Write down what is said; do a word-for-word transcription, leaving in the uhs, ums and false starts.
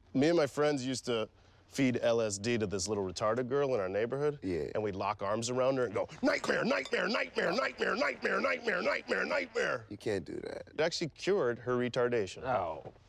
Me and my friends used to feed L S D to this little retarded girl in our neighborhood. Yeah. And we'd lock arms around her and go, nightmare, nightmare, nightmare, nightmare, nightmare, nightmare, nightmare, nightmare. You can't do that. It actually cured her retardation. Oh.